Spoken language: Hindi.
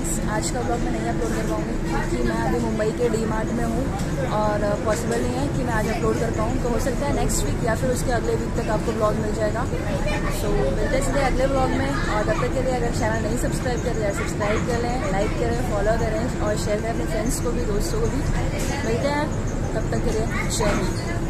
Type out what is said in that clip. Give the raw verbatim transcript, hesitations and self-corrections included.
गाइस, आज का ब्लॉग मैं नहीं अपलोड कर पाऊँगी क्योंकि मैं अभी मुंबई के डी मार्ट में हूँ और पॉसिबल नहीं है कि मैं आज अपलोड कर पाऊँ। तो हो सकता है नेक्स्ट वीक या फिर उसके अगले वीक तक आपको ब्लॉग मिल जाएगा। सो मिलते हैं सीधे अगले ब्लॉग में, और तब तक के लिए अगर चैनल नहीं सब्सक्राइब कर रहे सब्सक्राइब कर लें, लाइक करें, फॉलो करें और शेयर करें अपने फ्रेंड्स को भी, दोस्तों को भी। मिलते हैं तब तक के लिए, शेयर।